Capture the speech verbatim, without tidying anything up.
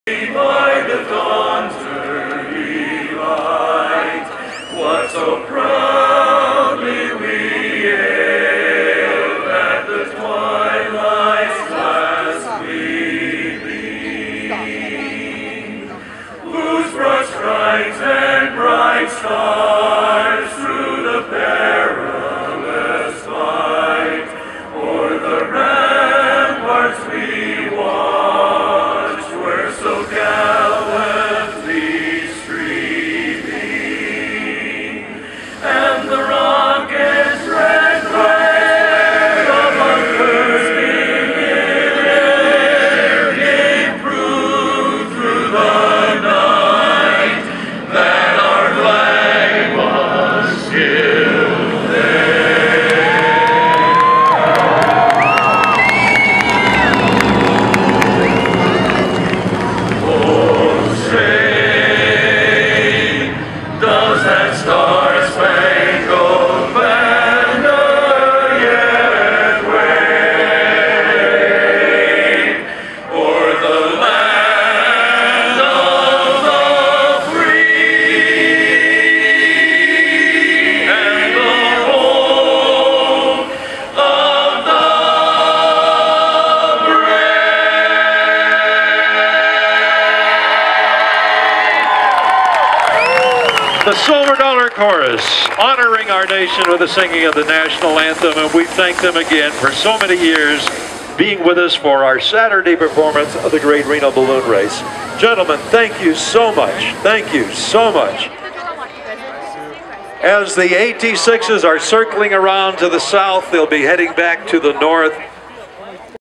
By the dawn's early light, what so proudly we hailed at the twilight's last gleaming, whose broad stripes and bright stars through the perilous fight o'er the ramparts we watched were so gallantly streaming, and the rocket's red glare of our bursting air gave proof through the night that our flag was still Star-Spangled Banner yet wave o'er the land of the free and the home of the brave. The Silver Dollar Chorus, honoring our nation with the singing of the national anthem, and we thank them again for so many years being with us for our Saturday performance of the Great Reno Balloon Race. Gentlemen, thank you so much. Thank you so much. As the A T sixes are circling around to the south, they'll be heading back to the north.